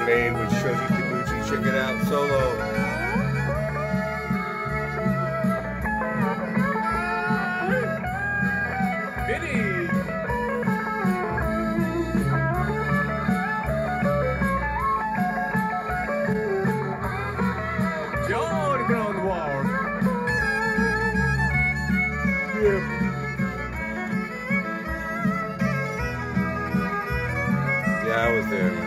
made with Shoji Taguchi. Check it out, Solo. Yeah, I was there.